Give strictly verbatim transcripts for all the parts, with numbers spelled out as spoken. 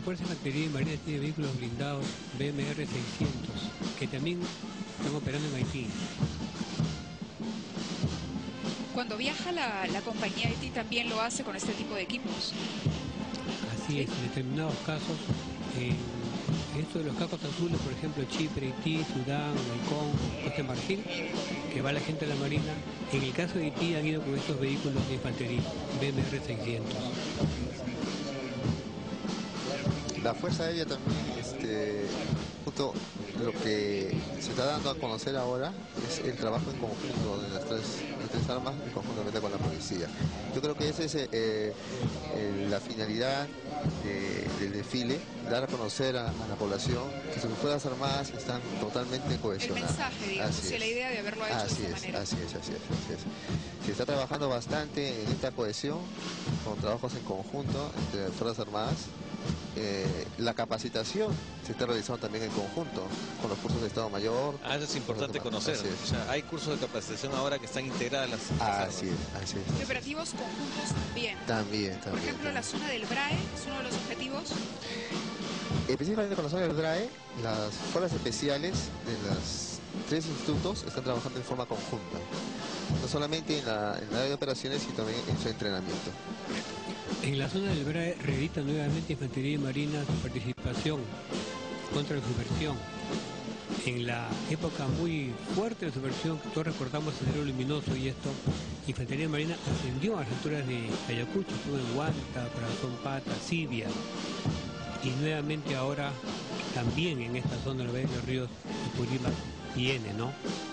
Fuerza de Infantería y Marina tiene vehículos blindados B M R seiscientos, que también están operando en Haití. Cuando viaja la, la compañía Haití también lo hace con este tipo de equipos. Así ¿Sí? es, en determinados casos, en esto de los cacos azules, por ejemplo, Chipre, Haití, Sudán, Maicón, Costa de Marfil, que va la gente de la Marina, en el caso de Haití han ido con estos vehículos de infantería, B M R seiscientos. La Fuerza Aérea también, este, justo lo que se está dando a conocer ahora es el trabajo en conjunto de las tres, las tres armas y conjuntamente con la policía. Yo creo que esa es eh, eh, la finalidad de, del desfile, dar a conocer a, a la población que sus Fuerzas Armadas están totalmente cohesionadas. El mensaje, digamos, y la idea de haberlo hecho así de esta es, manera. Así es, así es, así es. Se está trabajando bastante en esta cohesión, con trabajos en conjunto entre las Fuerzas Armadas. Eh, la capacitación se está realizando también en conjunto con los cursos de Estado Mayor. Ah, eso es importante conocer. O sea, hay cursos de capacitación ahora que están integradas las, las así es, así es. Y operativos conjuntos también. También, también. Por ejemplo, también. la zona del B R A E es uno de los objetivos. Específicamente con la zona del B R A E, las fuerzas especiales de los tres institutos están trabajando en forma conjunta. No solamente en la, en la área de operaciones, sino también en su entrenamiento. En la zona del B R A E reedita nuevamente Infantería y Marina su participación contra la subversión. En la época muy fuerte de subversión, que todos recordamos el Sendero Luminoso y esto, Infantería y Marina ascendió a las alturas de Ayacucho, estuvo en Huanta, Corazón Pata, Sibia, y nuevamente ahora también en esta zona del Valle de los Ríos de Purímac viene, ¿no?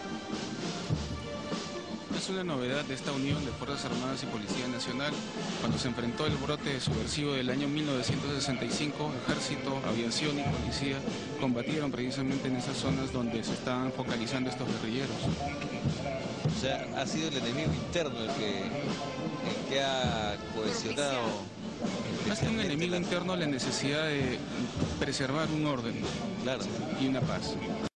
Es una novedad de esta unión de Fuerzas Armadas y Policía Nacional. Cuando se enfrentó el brote subversivo del año mil novecientos sesenta y cinco, Ejército, Aviación y Policía combatieron precisamente en esas zonas donde se estaban focalizando estos guerrilleros. O sea, ha sido el enemigo interno el que, el que ha cohesionado. Más que un enemigo interno, la necesidad de preservar un orden, claro, y una paz.